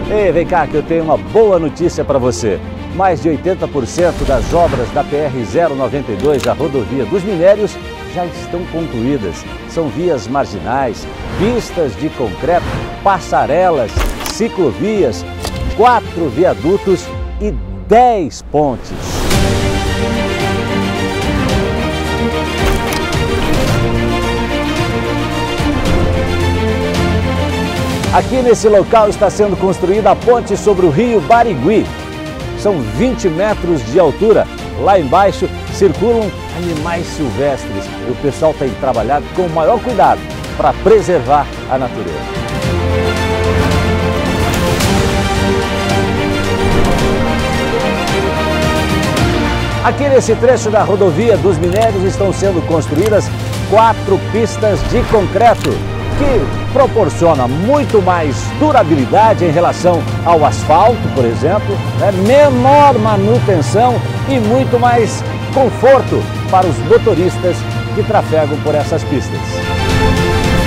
Ei, vem cá que eu tenho uma boa notícia para você. Mais de 80% das obras da PR-092, a rodovia dos Minérios, já estão concluídas. São vias marginais, pistas de concreto, passarelas, ciclovias, 4 viadutos e 10 pontes. Aqui nesse local está sendo construída a ponte sobre o rio Barigui. São 20 metros de altura. Lá embaixo circulam animais silvestres e o pessoal tem trabalhado com o maior cuidado para preservar a natureza. Aqui nesse trecho da rodovia dos Minérios estão sendo construídas 4 pistas de concreto, que proporciona muito mais durabilidade em relação ao asfalto, por exemplo, menor manutenção e muito mais conforto para os motoristas que trafegam por essas pistas.